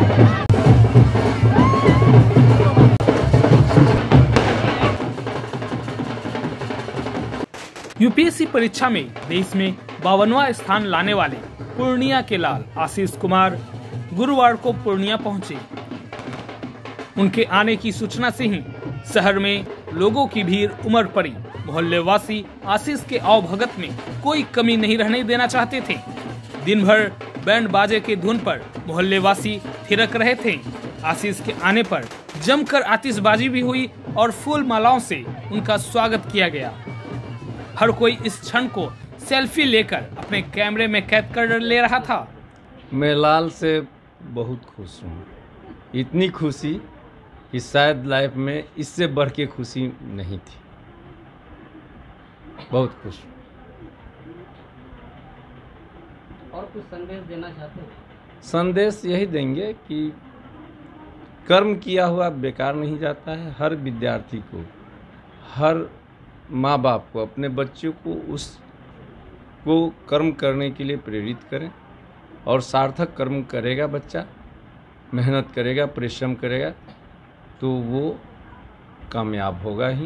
UPSC परीक्षा में देश में 52वां स्थान लाने वाले पूर्णिया के लाल आशीष कुमार गुरुवार को पूर्णिया पहुंचे। उनके आने की सूचना से ही शहर में लोगों की भीड़ उमड़ पड़ी। मोहल्ले वासी आशीष के आवभगत में कोई कमी नहीं रहने देना चाहते थे। दिन भर बैंड बाजे के धुन पर मोहल्ले वासी थिरक रहे थे। आशीष के आने पर जमकर आतिशबाजी भी हुई और फूल मालाओं से उनका स्वागत किया गया। हर कोई इस क्षण को सेल्फी लेकर अपने कैमरे में कैद कर ले रहा था। मैं लाल से बहुत खुश हूँ। इतनी खुशी कि शायद लाइफ में इससे बढ़ के खुशी नहीं थी। बहुत खुश हूँ। और कुछ संदेश देना चाहते हैं? संदेश यही देंगे कि कर्म किया हुआ बेकार नहीं जाता है। हर विद्यार्थी को, हर माँ बाप को अपने बच्चों को उसको कर्म करने के लिए प्रेरित करें और सार्थक कर्म करेगा बच्चा, मेहनत करेगा, परिश्रम करेगा तो वो कामयाब होगा ही।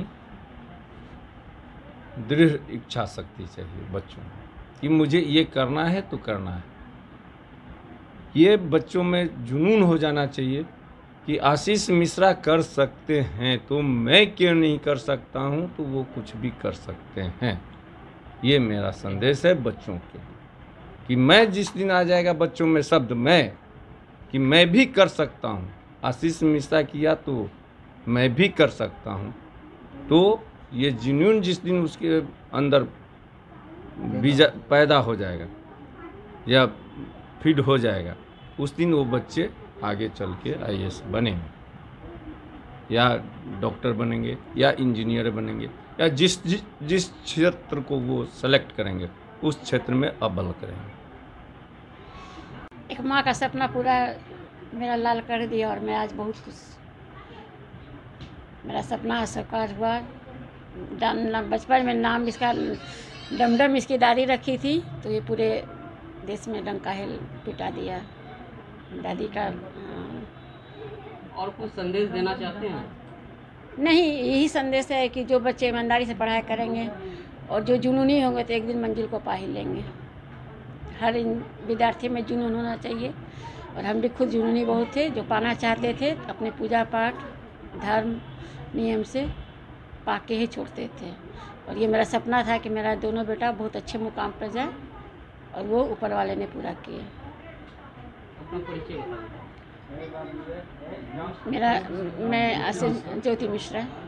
दृढ़ इच्छा शक्ति चाहिए बच्चों में कि मुझे ये करना है तो करना है। ये बच्चों में जुनून हो जाना चाहिए कि आशीष मिश्रा कर सकते हैं तो मैं क्यों नहीं कर सकता हूं, तो वो कुछ भी कर सकते हैं। ये मेरा संदेश है बच्चों के कि मैं जिस दिन आ जाएगा बच्चों में शब्द मैं, कि मैं भी कर सकता हूं, आशीष मिश्रा किया तो मैं भी कर सकता हूं, तो ये जुनून जिस दिन उसके अंदर पैदा हो जाएगा या फीड हो जाएगा, उस दिन वो बच्चे आगे चल के आईएएस बनेंगे या डॉक्टर बनेंगे या इंजीनियर बनेंगे या जिस क्षेत्र को वो सेलेक्ट करेंगे उस क्षेत्र में अव्वल करेंगे। एक माँ का सपना पूरा मेरा लाल कर दिया और मैं आज बहुत खुश। मेरा सपना साकार हुआ। बचपन में नाम इसका डमडम इसकी दादी रखी थी तो ये पूरे देश में डंका हिल पिटा दिया दादी का। और कुछ संदेश देना चाहते हैं? नहीं, यही संदेश है कि जो बच्चे ईमानदारी से पढ़ाई करेंगे और जो जुनूनी होंगे तो एक दिन मंजिल को पा ही लेंगे। हर विद्यार्थी में जुनून होना चाहिए और हम भी खुद जुनूनी बहुत थे। जो पाना चाहते थे अपने पूजा पाठ धर्म नियम से पा के ही छोड़ते थे और ये मेरा सपना था कि मेरा दोनों बेटा बहुत अच्छे मुकाम पर जाए और वो ऊपर वाले ने पूरा किया। मैं आशीष ज्योति मिश्रा।